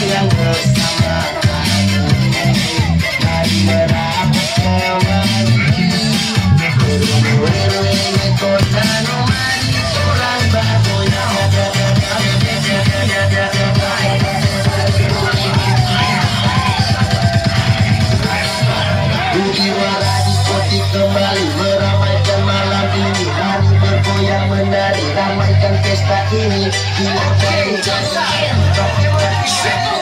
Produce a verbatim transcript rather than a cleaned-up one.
bergoyang bersama. Mari merapat kembali. Wewe kota nomadi orang bergoyang. Jiwa diskotik kembali meramaikan malam ini. Mari bergoyang menari, ramaikan pesta ini. Jiwa